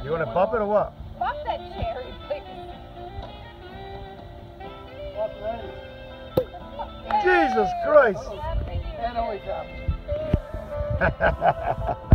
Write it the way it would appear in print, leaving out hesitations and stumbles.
You want to pop it or what? Pop that cherry, please. Jesus Christ! That always happens.